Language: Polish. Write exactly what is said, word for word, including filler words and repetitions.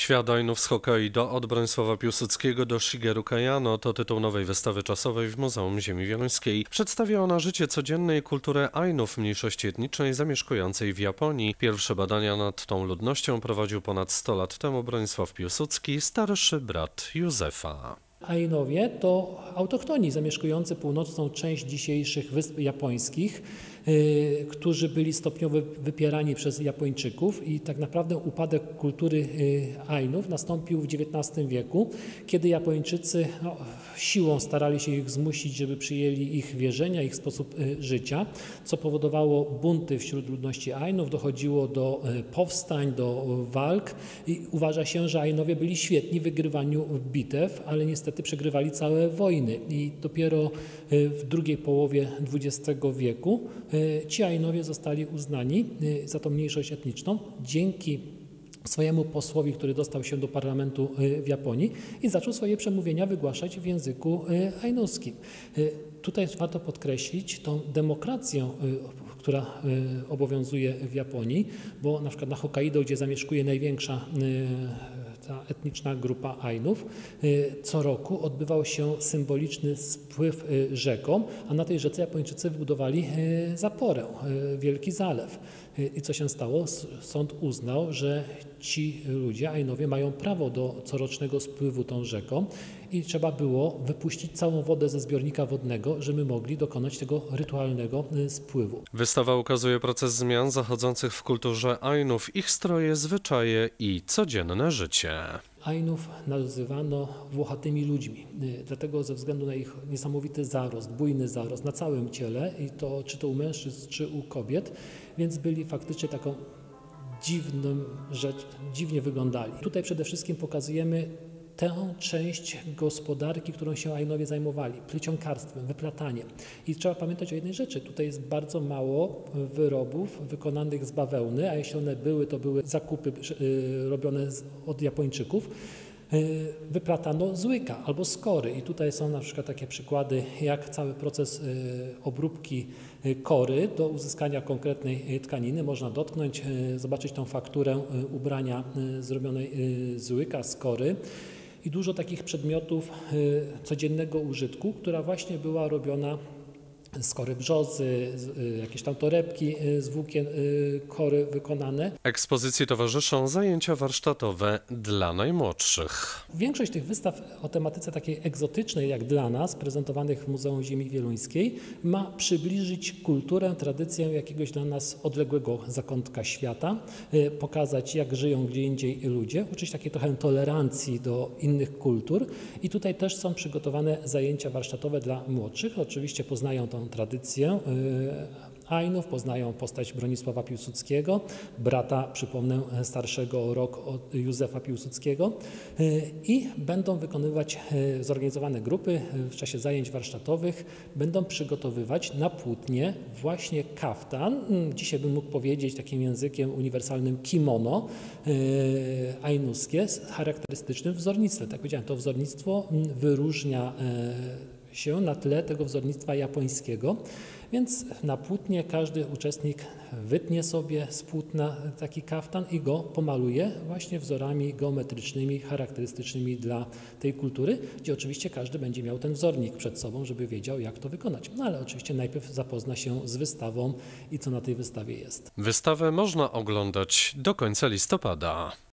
Świat Ainów z Hokkaido od Bronisława Piłsudskiego do Shigeru Kayano to tytuł nowej wystawy czasowej w Muzeum Ziemi Wieluńskiej. Przedstawia ona życie codzienne i kulturę Ainów, mniejszości etnicznej zamieszkującej w Japonii. Pierwsze badania nad tą ludnością prowadził ponad sto lat temu Bronisław Piłsudski, starszy brat Józefa. Ainowie to autochtoni zamieszkujący północną część dzisiejszych wysp japońskich, yy, którzy byli stopniowo wypierani przez Japończyków i tak naprawdę upadek kultury yy, Ainów nastąpił w dziewiętnastym wieku, kiedy Japończycy no, siłą starali się ich zmusić, żeby przyjęli ich wierzenia, ich sposób yy, życia, co powodowało bunty wśród ludności Ainów, dochodziło do yy, powstań, do yy, walk i uważa się, że Ainowie byli świetni w wygrywaniu bitew, ale niestety przegrywali całe wojny i dopiero w drugiej połowie dwudziestego wieku ci Ainowie zostali uznani za tą mniejszość etniczną dzięki swojemu posłowi, który dostał się do parlamentu w Japonii i zaczął swoje przemówienia wygłaszać w języku ainuskim. Tutaj warto podkreślić tą demokrację, która obowiązuje w Japonii, bo na przykład na Hokkaido, gdzie zamieszkuje największa ta etniczna grupa Ainów, co roku odbywał się symboliczny spływ rzeką, a na tej rzece Japończycy wybudowali zaporę, wielki zalew. I co się stało? Sąd uznał, że ci ludzie, Ainowie, mają prawo do corocznego spływu tą rzeką i trzeba było wypuścić całą wodę ze zbiornika wodnego, żeby mogli dokonać tego rytualnego spływu. Wystawa ukazuje proces zmian zachodzących w kulturze Ainów, ich stroje, zwyczaje i codzienne życie. Ainów nazywano włochatymi ludźmi, dlatego ze względu na ich niesamowity zarost, bujny zarost na całym ciele, i to czy to u mężczyzn, czy u kobiet, więc byli faktycznie taką dziwną rzecz, dziwnie wyglądali. Tutaj przede wszystkim pokazujemy tę część gospodarki, którą się Ainowie zajmowali, plecionkarstwem, wyplataniem. I trzeba pamiętać o jednej rzeczy, tutaj jest bardzo mało wyrobów wykonanych z bawełny, a jeśli one były, to były zakupy robione od Japończyków. Wyplatano z łyka albo skory i tutaj są na przykład takie przykłady, jak cały proces obróbki kory do uzyskania konkretnej tkaniny. Można dotknąć, zobaczyć tą fakturę ubrania zrobionej z łyka, skory i dużo takich przedmiotów codziennego użytku, która właśnie była robiona z kory brzozy, jakieś tam torebki z włókien kory wykonane. Ekspozycji towarzyszą zajęcia warsztatowe dla najmłodszych. Większość tych wystaw o tematyce takiej egzotycznej jak dla nas, prezentowanych w Muzeum Ziemi Wieluńskiej, ma przybliżyć kulturę, tradycję jakiegoś dla nas odległego zakątka świata, pokazać, jak żyją gdzie indziej ludzie, uczyć takiej trochę tolerancji do innych kultur i tutaj też są przygotowane zajęcia warsztatowe dla młodszych. Oczywiście poznają tą tradycję Ainów, poznają postać Bronisława Piłsudskiego, brata, przypomnę, starszego o rok od Józefa Piłsudskiego i będą wykonywać zorganizowane grupy w czasie zajęć warsztatowych, będą przygotowywać na płótnie właśnie kaftan, dzisiaj bym mógł powiedzieć takim językiem uniwersalnym kimono ainuskie z charakterystycznym wzornictwem. Tak jak powiedziałem, to wzornictwo wyróżnia się na tle tego wzornictwa japońskiego, więc na płótnie każdy uczestnik wytnie sobie z płótna taki kaftan i go pomaluje właśnie wzorami geometrycznymi, charakterystycznymi dla tej kultury, gdzie oczywiście każdy będzie miał ten wzornik przed sobą, żeby wiedział, jak to wykonać. No ale oczywiście najpierw zapozna się z wystawą i co na tej wystawie jest. Wystawę można oglądać do końca listopada.